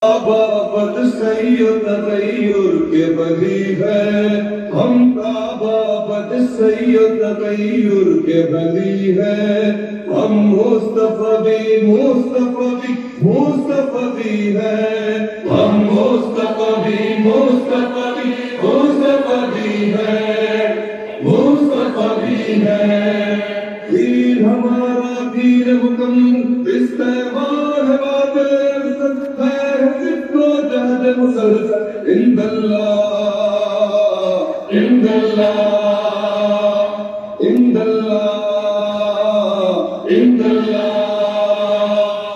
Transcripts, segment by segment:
بابت سید تغیر کے بلی ہے، ہم کا بابت سید تغیر کے بلی ہے، ہم مستفی مستفی مستفی ہے، ہم مستفی مستفی مستفی ہے، مستفی ہے۔ دین ہمارا دین مکمل استعمال ہے باطل خیر ذکر و جہد مسلسل عند اللہ عند اللہ عند اللہ عند اللہ۔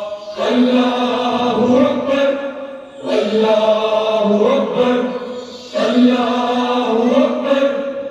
اللہ اکبر اللہ اکبر اللہ اکبر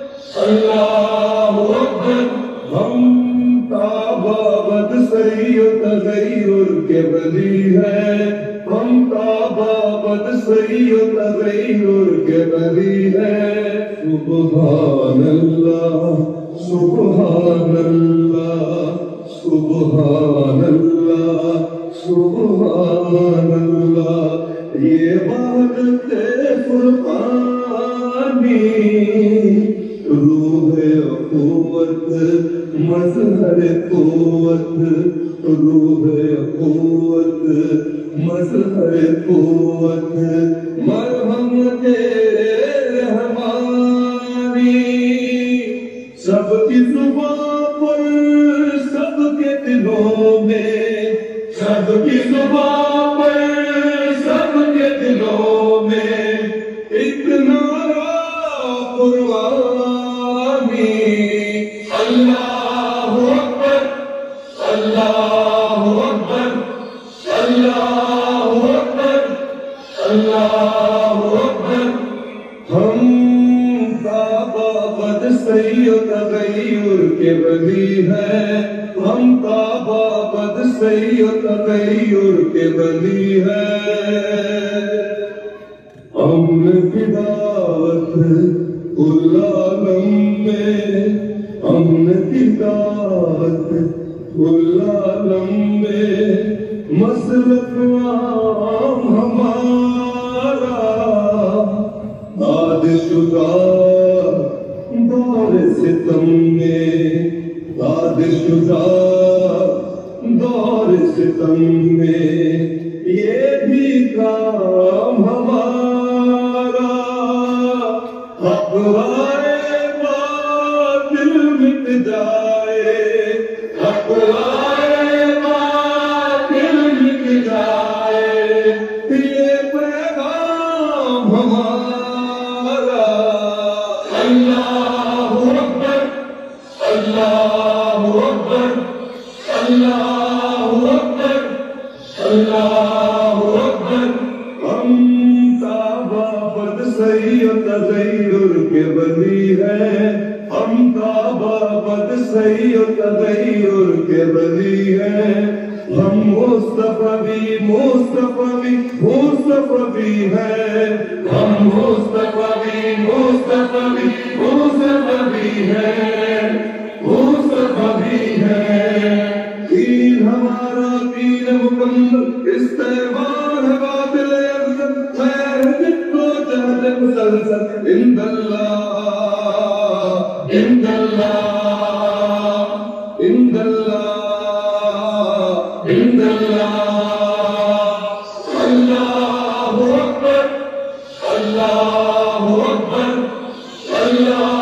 اللہ اکبر۔ ہم بابت سید تغیر کے بلی ہے، ہم بابت سید تغیر کے بلی ہے۔ سبحان اللہ سبحان اللہ سبحان اللہ سبحان اللہ۔ یہ وحدت فرقانی روح قوت مظہر قوت، روح قوت مظہر قوت، مرہم تیرے رحمانی۔ سب کی زبان پر سب کے دلوں میں، سب کی زبان پر سب کے دلوں میں ایک نعرہ قربانی۔ اللہ اکبر اللہ اکبر اللہ اکبر اللہ اکبر۔ ہم بابت سید تغیر کے بلی ہے، ہم بابت سید تغیر کے بلی ہے۔ ہم بدعت کل عالم میں، ہم بدعت کل عالم میں، مسلک عام ہمارا عاد شدہ دور ستم میں، عاد شدہ دور ستم میں، یہ بھی کام ہمارا۔ حق آئے باطل مٹ جائے، حق آئے باطل مٹ جائے، یہ پیغام ہمارا۔ اللہ اکبر اللہ اکبر اللہ اکبر اللہ اکبر۔ ہم بابت سید تغیر کے بلی ہے، ہم بابت سید تغیر کے بلی ہے، ہم مستفی مستفی مستفی ہے، ہم مستفی مستفی مستفی ہے، مستفی ہے۔ دین ہمارا دین مکمل استعمال ہے باطل خیر ذکر و جہد مسلسل عند اللہ عند اللہ عند اللہ عند اللہ۔ اللہ اکبر اللہ اکبر اللہ